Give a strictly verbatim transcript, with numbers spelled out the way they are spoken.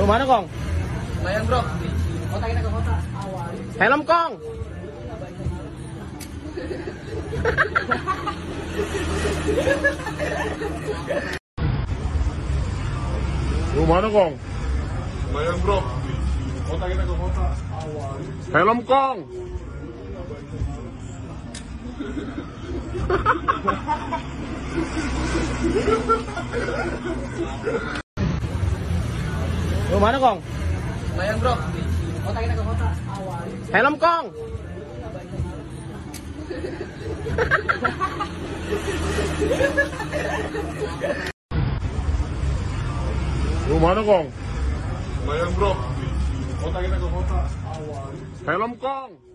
Lu mana, Kong? Bayang, bro. Kota kita ke kota. Helm, Kong. Lu mana, Kong? Bayang, bro. Kota kita ke kota. Helm, Kong. Lu mana, Kong? Bayang, bro. Kota kita ke kota. Helm, Kong. Lu mana, Kong? Bayang, bro. Kota kita ke kota. Helm, Kong.